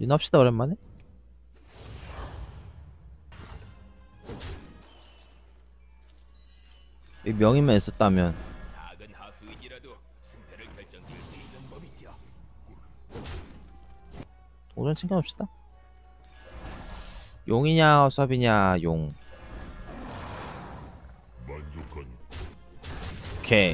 합시다 오랜만에. 이 명의만 있었다면. 작은 하수인이라도 승패를 결정지을 수 있는 법이죠. 도전 챙겨봅시다. 용이냐 허수아비냐 용. 오케이.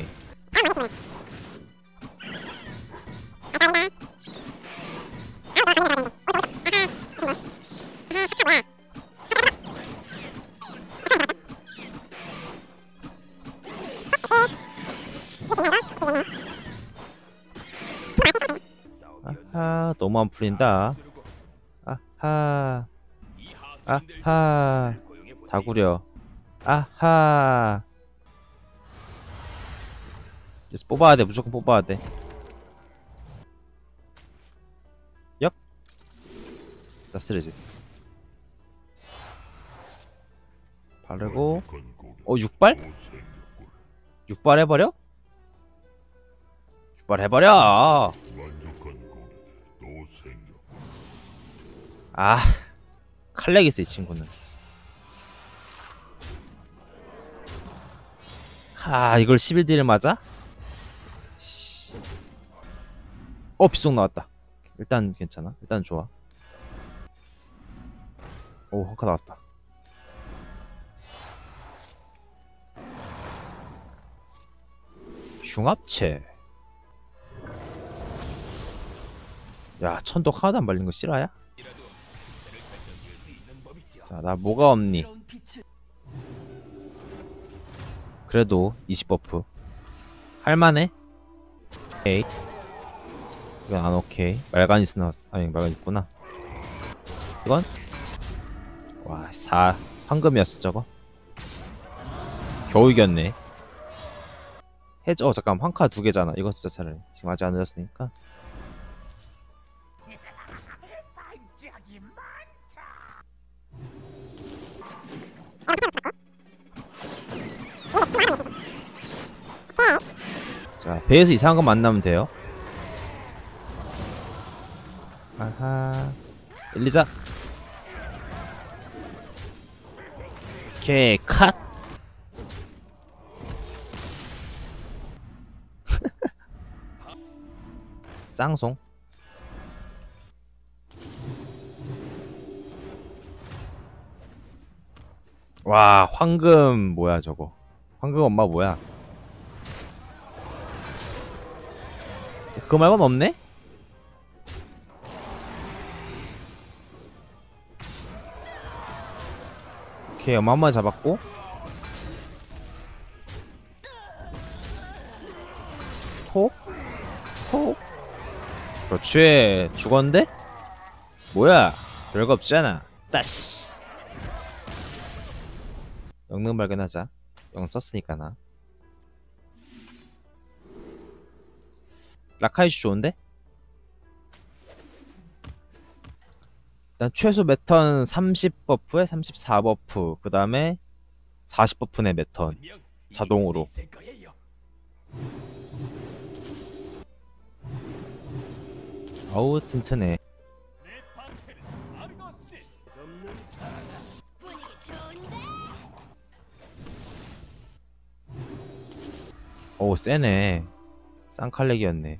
아하, 너무 안 풀린다. 아하, 아하, 다 구려. 아하. 그래서 뽑아야 돼. 무조건 뽑아야 돼. 얍. 나 쓰레지. 바르고. 6발? 6발 해버려? 6발 해버려! 아, 칼렉이스 이 친구는. 아, 이걸 11딜을 맞아? 빗속 나왔다. 일단 괜찮아. 일단 좋아. 오, 헝카 나왔다. 흉합체. 야, 천독 하나도 안 발린 거 실화야? 자, 나 뭐가 없니? 그래도 20버프 할만해? 오케이. 이건 안 오케이. 말가니스 나왔어. 아니, 말간 있구나. 이건? 와, 4 황금이었어 저거. 겨우 이겼네. 잠깐, 황카 2개잖아. 이거 진짜 차라리 지금 아직 안 늦었으니까. 자, 배에서 이상한 거 만나면 돼요. 아하. 엘리자. 오케이, 컷. 쌍송. 와, 황금 뭐야 저거. 황금 엄마 뭐야. 그거 말고는 없네? 오케이, 엄마 한 마리 잡았고. 톡? 톡? 그렇지. 죽었는데? 뭐야, 별거 없잖아. 따시. 영능 발견하자. 영 썼으니까 나. 라카이슈 좋은데? 일단 최소 매턴 30버프에 34버프, 그 다음에 40버프네 매턴 자동으로. 어우, 튼튼해. 오, 세네. 쌍칼렉이었네.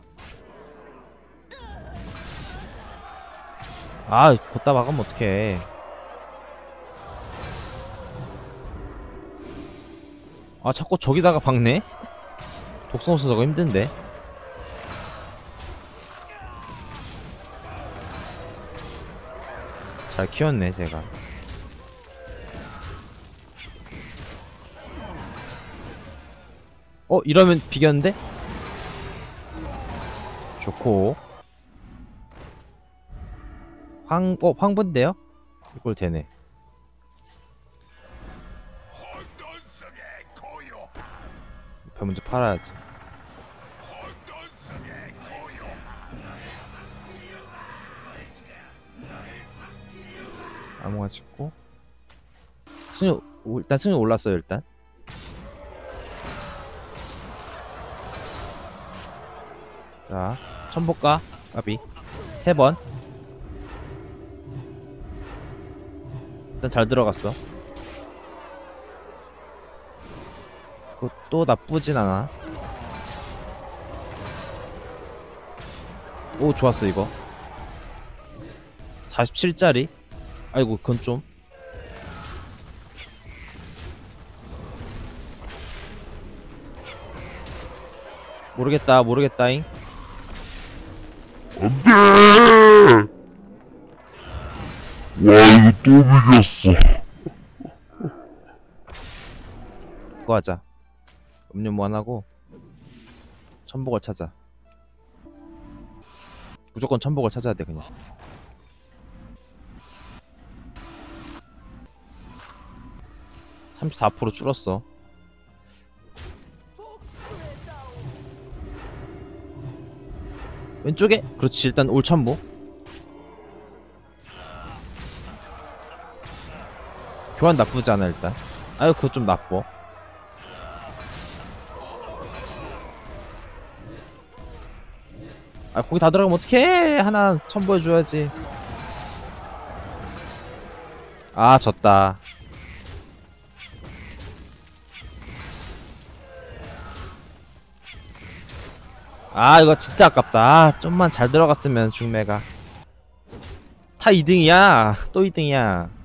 아, 걷다 막으면 어떡해. 아, 자꾸 저기다가 박네? 독성 없어 저거 힘든데. 잘 키웠네 제가. 이러면 비겼는데? 좋고. 황분데요? 이걸 되네. 배 먼저 팔아야지. 아무거나 찍고. 일단 승률 올랐어요 일단. 자, 천복가 까비 3번. 일단 잘 들어갔어. 그것도 나쁘진 않아. 오, 좋았어 이거. 47짜리? 아이고, 그건 좀. 모르겠다잉. 와, 이거 또 비겼어. 그거 하자. 음료 무한하고 천복을 찾아. 무조건 천복을 찾아야 돼 그냥. (34% 줄었어). 왼쪽에. 그렇지. 일단 올 천복. 교환 나쁘지 않아 일단. 아유, 그거 좀 나빠. 아, 거기 다 들어가면 어떡해. 하나 첨부해줘야지. 아, 졌다. 아, 이거 진짜 아깝다. 아, 좀만 잘 들어갔으면 중매가. 다 2등이야 또 2등이야